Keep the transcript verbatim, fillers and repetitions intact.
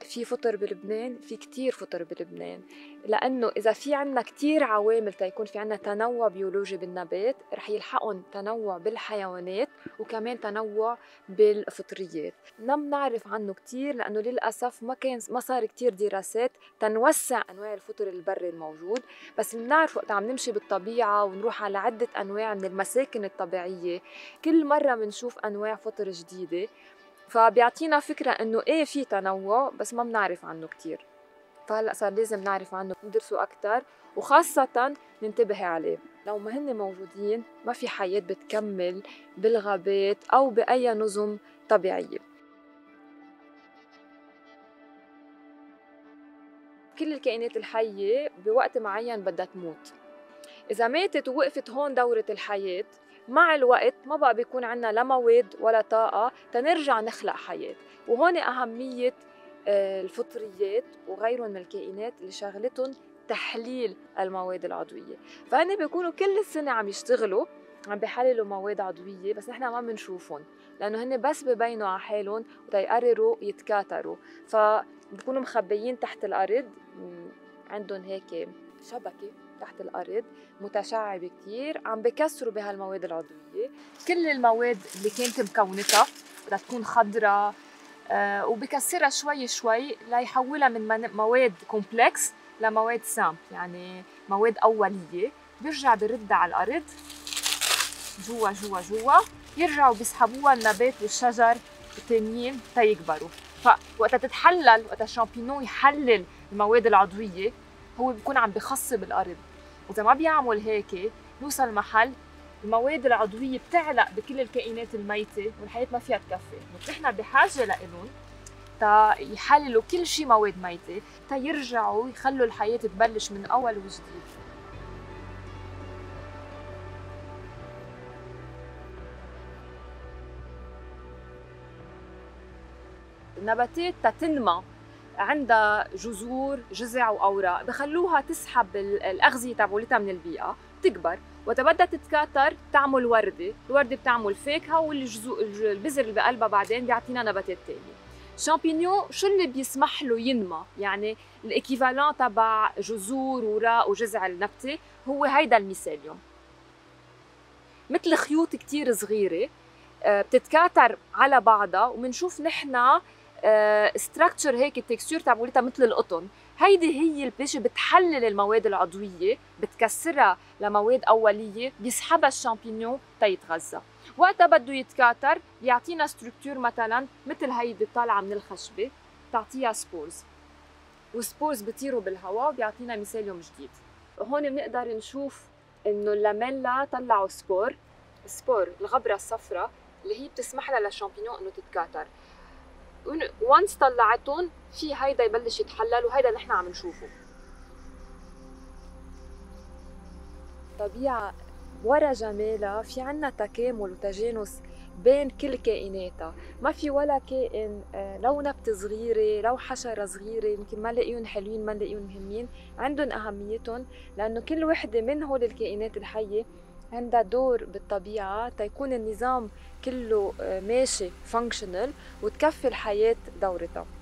في فطر بلبنان، في كتير فطر بلبنان، لأنه إذا في عنا كتير عوامل تيكون في عنا تنوع بيولوجي بالنبات رح يلحقن تنوع بالحيوانات وكمان تنوع بالفطريات. ما بنعرف عنه كتير لأنه للأسف ما كان ما صار كتير دراسات تنوسع أنواع الفطر البري الموجود، بس بنعرف وقت عم نمشي بالطبيعة ونروح على عدة أنواع من المساكن الطبيعية كل مرة بنشوف أنواع فطر جديدة، فبيعطينا فكرة إنه إيه في تنوع بس ما بنعرف عنه كتير. فهلأ صار لازم نعرف عنه ندرسه أكتر وخاصة ننتبه عليه. لو ما هن موجودين ما في حياة بتكمل بالغابات أو بأي نظم طبيعية. كل الكائنات الحية بوقت معين بدها تموت. إذا ماتت ووقفت هون دورة الحياة مع الوقت ما بقى بيكون عنا لا مواد ولا طاقة تنرجع نخلق حياة. وهون أهمية الفطريات وغيرهم من الكائنات اللي شغلتهم تحليل المواد العضوية. فهن بيكونوا كل السنة عم يشتغلوا عم بيحللوا مواد عضوية بس نحن ما بنشوفهم لأنه هن بس ببينوا على حالهم وتيقرروا يتكاثروا، فبيكونوا مخبيين تحت الأرض. عندهم هيك شبكة تحت الأرض متشعبة كتير عم بكسروا بهالمواد العضوية. كل المواد اللي كانت مكونتها بدها تكون خضراء آه وبكسرها شوي شوي ليحولها من مواد كومبلكس لمواد سامبل، يعني مواد أولية. بيرجع بردها على الأرض جوا جوا جوا، يرجعوا بيسحبوها النبات والشجر التانيين تيكبروا. فوقت تتحلل وقت الشامبينون يحلل المواد العضوية هو بيكون عم بخصب الأرض، وإذا ما بيعمل هيك نوصل محل المواد العضوية بتعلق بكل الكائنات الميتة والحياة ما فيها تكفي. نحن بحاجة لإلهم تا يحللوا كل شيء مواد ميتة تا يرجعوا يخلوا الحياة تبلش من أول وجديد. النباتات تتنمى عندها جذور جذع وأوراق بخلوها تسحب الأغذية تبعولتها من البيئة تكبر، وقت بدها تتكاثر تعمل وردة، الوردة بتعمل فاكهة والبذر اللي بقلبها بعدين بيعطينا نباتات تانية. شامبينيون شو اللي بيسمح له ينمى؟ يعني الايكيفالون تبع جذور وراء وجذع النبتة هو هيدا الميسيليوم، مثل خيوط كتير صغيرة بتتكاثر على بعضها وبنشوف نحن ستراكتشر هيك التكستور تبعولتها مثل القطن. هيدي هي اللي بتيجي بتحلل المواد العضويه بتكسرها لمواد اوليه بيسحبها الشامبينيون تيتغذى. وقتها بده يتكاثر بيعطينا ستركتور مثلا مثل هيدي طالعه من الخشبه تعطيها سبورز، والسبورز بيطيروا بالهواء وبيعطينا ميسيليوم جديد. هون بنقدر نشوف انه اللاميلا طلعوا سبور، سبور الغبره الصفراء اللي هي بتسمح لها للشامبينيون انه تتكاثر. وانس طلعتهم في هيدا يبلش يتحلل وهيدا نحن عم نشوفه. طبيعة ورا جمالها في عنا تكامل وتجانس بين كل كائناتها، ما في ولا كائن لو نبتة صغيرة لو حشرة صغيرة يمكن ما نلاقيهم حلوين ما نلاقيهم مهمين، عندهم أهميتهم لأنه كل وحدة من هول الكائنات الحية عندها دور بالطبيعة تيكون النظام كله ماشي فانكشنال وتكفي الحياة دورتها.